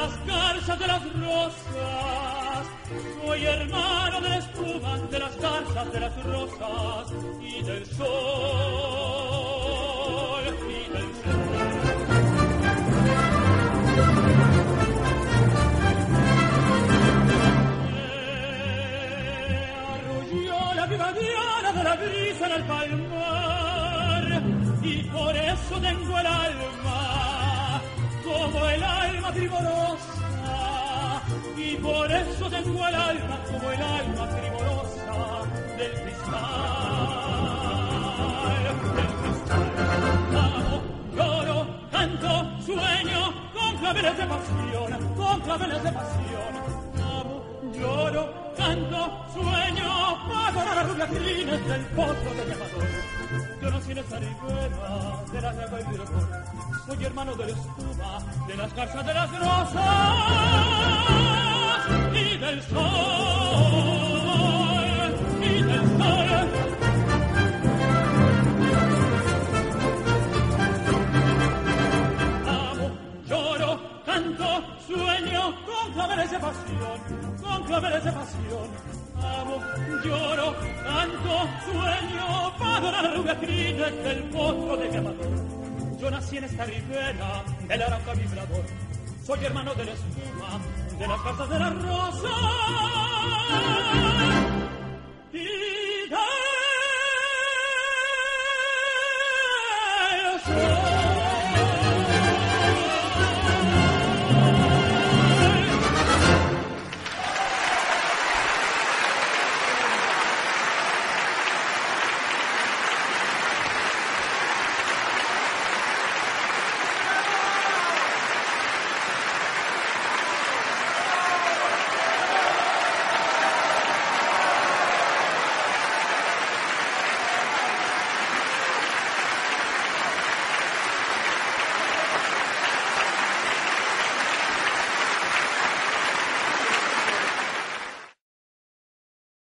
las garzas de las rosas. Soy hermano de la espuma, de las garzas de las rosas y del sol, y del sol. Arrulló la viva diana de la brisa en el palmar y por eso tengo el alma como el alma primorosa, y por eso tengo el alma como el alma primorosa del cristal, del cristal. Amo, lloro, canto, sueño, con claveles de pasión, con claveles de pasión. Amo, lloro, canto, sueño, pago la rubia crines del potro de mi amador. Yo nací en esta ribera de la llave y del amor. Soy hermano de la espuma, de las garzas de las rosas y del sol, y del sol. Amo, lloro, canto, sueño, con claveles de pasión, con claveles de pasión. Amo, lloro, canto, sueño, pago la rubia crines del potro de mi amador. Yo nací en esta ribera del arauca vibrador. Soy hermano de la espuma, de las garzas de las rosas